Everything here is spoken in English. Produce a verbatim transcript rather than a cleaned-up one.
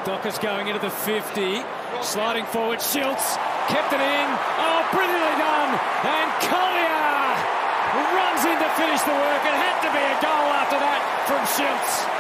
Dockers going into the fifty, sliding forward, Schultz kept it in, oh brilliantly done, and Colyer runs in to finish the work. It had to be a goal after that from Schultz.